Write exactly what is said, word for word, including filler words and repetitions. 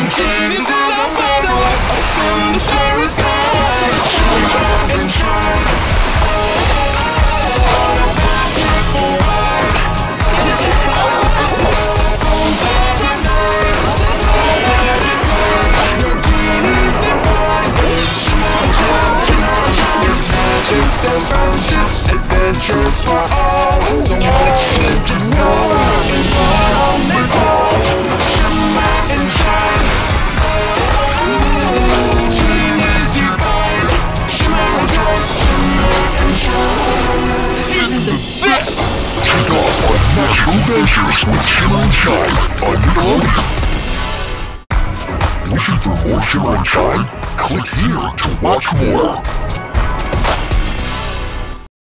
Genies in the bottle, open the starry sky. Shine and shine. There's friendships, adventures for all. So much to discover and on the ball. Shimmer and shine. Genies divine. Shimmer and shine, shimmer and shine. This is the best! Take off on magical adventures with Shimmer and Shine on Nickelodeon. Wishing for more Shimmer and Shine? Click here to watch more.